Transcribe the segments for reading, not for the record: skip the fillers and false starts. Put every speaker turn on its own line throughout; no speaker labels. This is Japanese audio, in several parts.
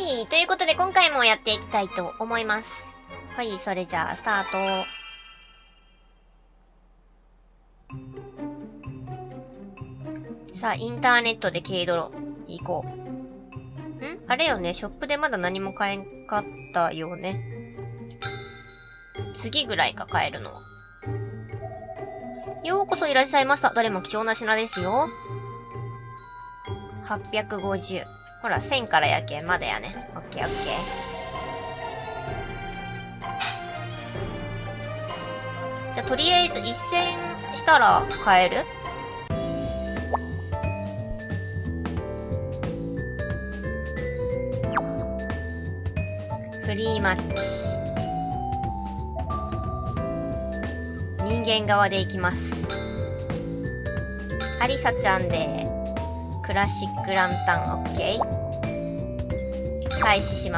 い。ということで今回もやっていきたいと思います。はい、それじゃあ、スタート。さあ、インターネットで軽泥。行こう。あれよね、ショップでまだ何も買えんかったよね。次ぐらいか買えるのは。ようこそいらっしゃいました。どれも貴重な品ですよ。850。ほら、1000からやけん。まだやね。オッケーオッケー。じゃあ、とりあえず1000したら買える？フリーマッチ。人間側で行きます。アリサちゃんで、クラシックランタン、オッケー。開始します。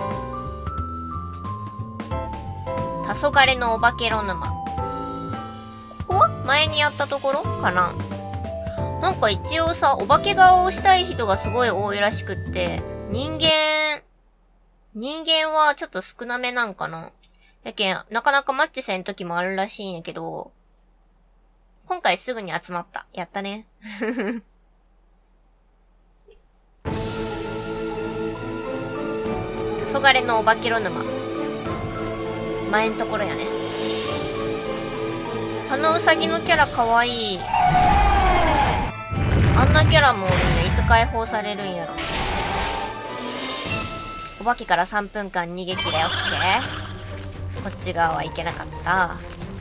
黄昏のお化けろ沼。ここは前にやったところかな？なんか一応さ、お化け顔をしたい人がすごい多いらしくって、人間はちょっと少なめなんかな。やけん、なかなかマッチせん時もあるらしいんやけど、今回すぐに集まった。やったね。黄昏のお化けろ沼。前んところやね。あのウサギのキャラかわいい。あんなキャラもおるんや。いつ解放されるんやろ。お化けから3分間逃げ切れ。オッケー。こっち側はいけなかった。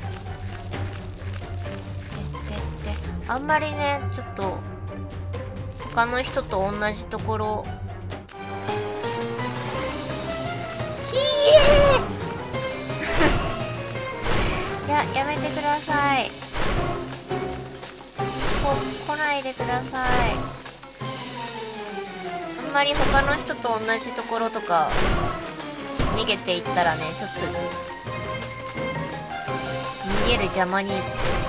あんまりね、ちょっと、他の人と同じところ、ひえーやめてください。来ないでください。あんまり他の人と同じところとか、逃げていったらね、ちょっと、逃げる邪魔にな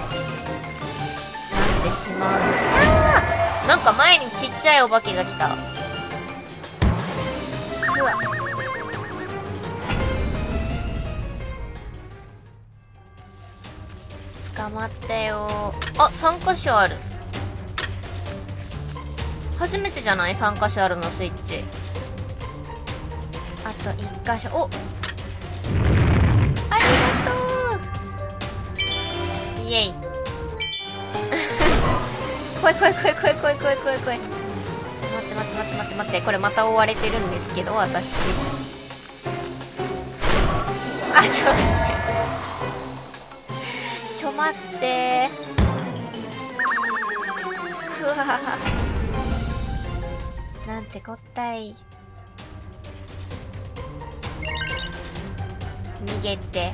ってしまう。なんか前にちっちゃいお化けが来た。うわ。捕まったよ。あ、3箇所ある。初めてじゃない？ 3 箇所あるのスイッチ。あと1箇所。お、ありがとう。イエイ。怖い怖い怖い怖い怖い怖い怖い怖い。待って。これまた追われてるんですけど、私。あ、ちょ待って。くわなんてこったい。逃げて。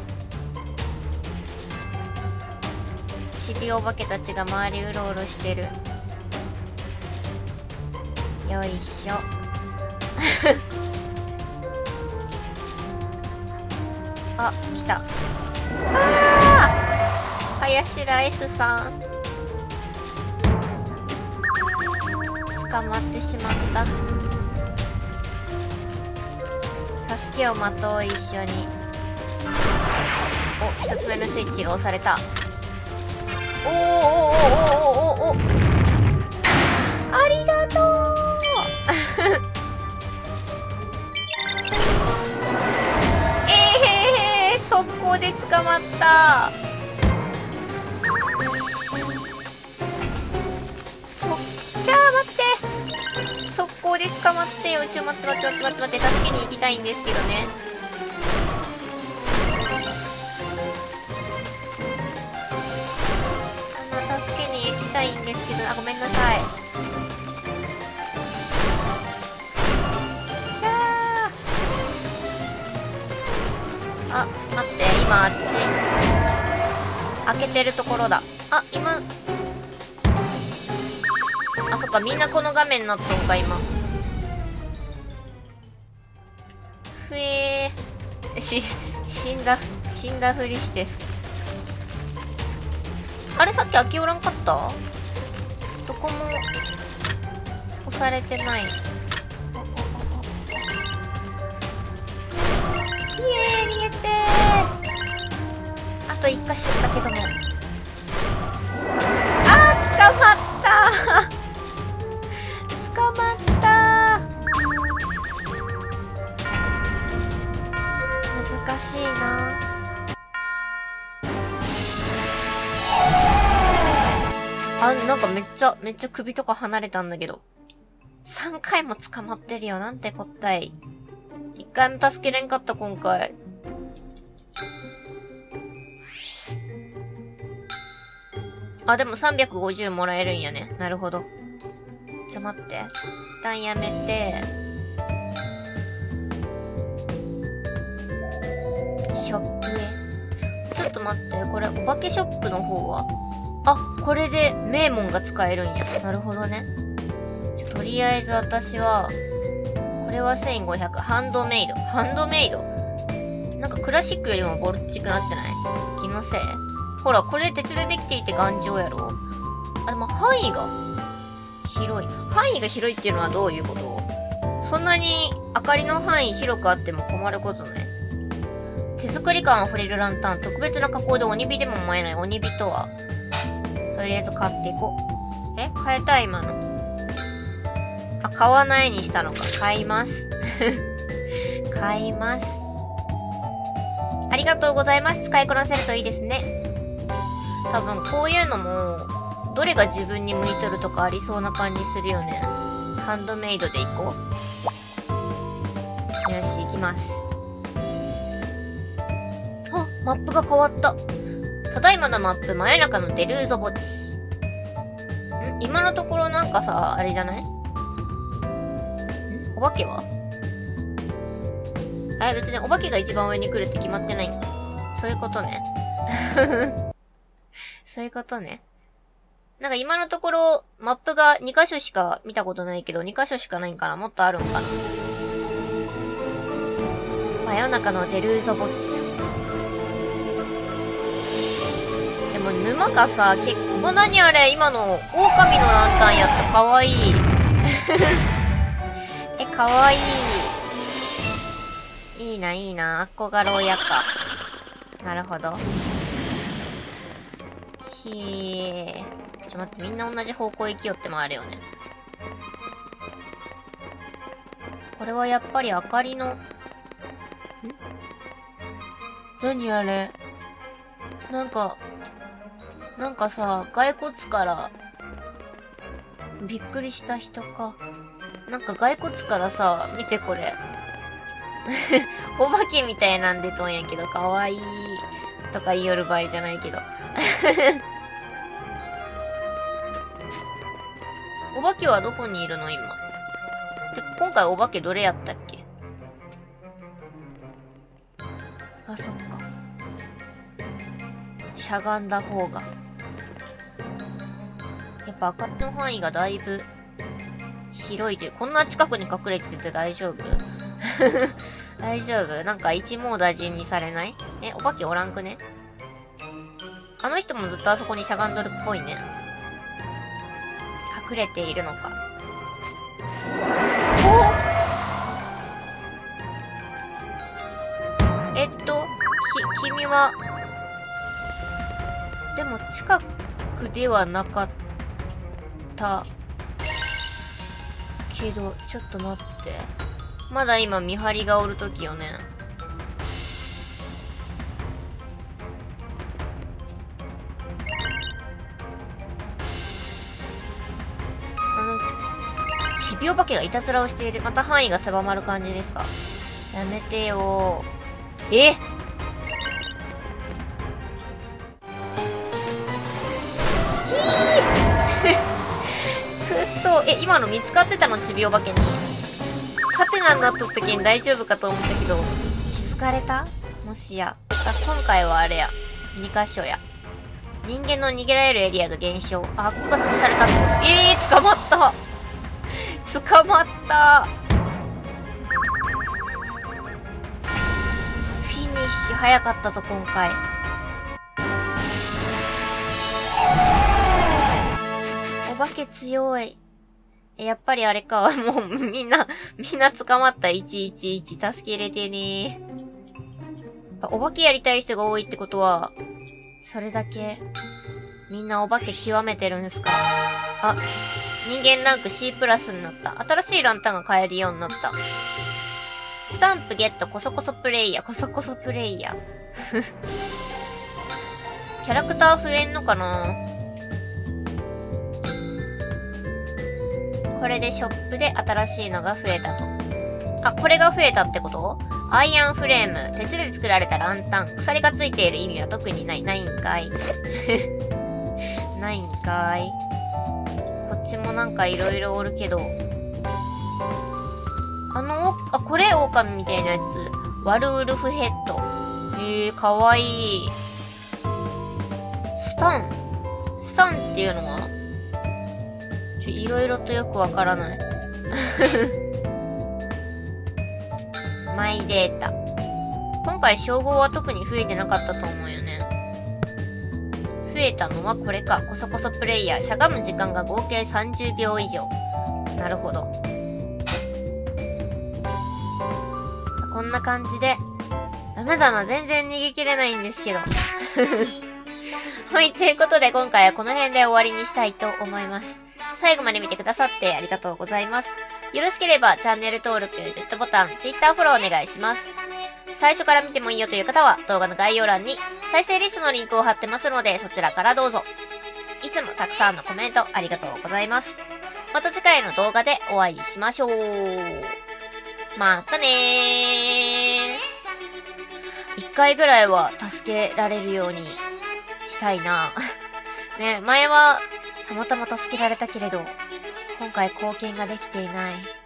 ちびお化けたちが周りうろうろしてる。よいしょ。あ、来た。ハヤシラ S さん。捕まってしまった。助けを待とう、一緒に。お、一つ目のスイッチが押された。おありがとう。速攻で捕まった。じゃあ待って。速攻で捕まってよ。待って。助けに行きたいんですけどね。助けに行きたいんですけど、あ、ごめんなさい。あ、待って、今あっち開けてるところだ。あ、今あ、そっか、みんなこの画面になっとんか、今。ふえー。死んだふりして。あれ、さっき開けおらんかった？どこも押されてない。 と一箇所だけども。あー、捕まったー捕まったー。難しいな。あ、なんかめっちゃ首とか離れたんだけど。3回も捕まってるよ。なんてこったい。1回も助けれんかった、今回。あ、でも350もらえるんやね。なるほど。待って。一旦やめて。ショップへ。ちょっと待って。これ、お化けショップの方はあ、これで名門が使えるんや。なるほどね。とりあえず私は、これは1500。ハンドメイド。ハンドメイドなんかクラシックよりもボルチくなってない？気のせい？ほら、これ鉄でできていて頑丈やろ？あれ、まあ、範囲が広い。範囲が広いっていうのはどういうこと？そんなに明かりの範囲広くあっても困ることない。手作り感あふれるランタン。特別な加工で鬼火でも燃えない。鬼火とはとりあえず買っていこう。え？買えた今の。あ、買わないにしたのか。買います。買います。ありがとうございます。使いこなせるといいですね。多分こういうのも、どれが自分に向いとるとかありそうな感じするよね。ハンドメイドでいこう。よし、行きます。あ、マップが変わった。ただいまのマップ、真夜中のデルーゾ墓地。今のところなんかさ、あれじゃない？お化けは？あれ別にお化けが一番上に来るって決まってないんだ。そういうことね。そういうことね。なんか今のところ、マップが2箇所しか見たことないけど、2箇所しかないんかな？もっとあるんかな？真夜中のデルーゾ墓地。でも沼がさ、結構、何あれ？今の、狼のランタンやった。かわいい。え、かわいい。いいな、いいな。憧ろうやか。なるほど。待って、みんな同じ方向行きよってもあるよね。これはやっぱり明かりの、何あれ？なんかさ、骸骨から、びっくりした人か。なんか骸骨からさ、見てこれ。お化けみたいなんでとんやけど、かわいい。とか言いよる場合じゃないけど。お化けはどこにいるの今。で、今回お化けどれやったっけ？あ、そっか。しゃがんだ方が。やっぱ明かりの範囲がだいぶ広いという。こんな近くに隠れてて大丈夫？大丈夫？なんか一網打尽にされない？え、お化けおらんくね？あの人もずっとあそこにしゃがんどるっぽいね。隠れているのか。君は、でも近くではなかったけど、ちょっと待って。まだ今見張りがおるときよね。ちびお化けがいたずらをしている。また範囲が狭まる感じですか？やめてよー。え？くっそ。え、今の見つかってたの？ちびお化けに。ハテナになっとったけん大丈夫かと思ったけど、気づかれた？もしや。今回はあれや。2箇所や。人間の逃げられるエリアが減少。あ、ここが潰されたってこと。捕まった捕まったフィニッシュ早かったぞ、今回。お化け強い。やっぱりあれか。もうみんな捕まった。111。助けれてねー。お化けやりたい人が多いってことは、 それだけ、みんなお化け極めてるんすか？あ、人間ランク C プラスになった。新しいランタンが買えるようになった。スタンプゲット、コソコソプレイヤー、コソコソプレイヤー。キャラクター増えんのかな？これでショップで新しいのが増えたと。あ、これが増えたってこと？アイアンフレーム、鉄で作られたランタン、鎖がついている意味は特にない。ないんかい。ないんかい。こっちもなんか色々おるけど。これ狼みたいなやつ。ワルウルフヘッド。かわいい。スタンっていうのは？色々とよくわからない。マイデータ。今回称号は特に増えてなかったと思うよね。増えたのはこれか。コソコソプレイヤー。しゃがむ時間が合計30秒以上。なるほど。こんな感じで。ダメだな。全然逃げ切れないんですけど。はい。ということで今回はこの辺で終わりにしたいと思います。最後まで見てくださってありがとうございます。よろしければチャンネル登録、グッドボタン、Twitter フォローお願いします。最初から見てもいいよという方は動画の概要欄に再生リストのリンクを貼ってますのでそちらからどうぞ。いつもたくさんのコメントありがとうございます。また次回の動画でお会いしましょう。またねー。1回ぐらいは助けられるようにしたいな。ね、前はたまたま助けられたけれど、今回貢献ができていない。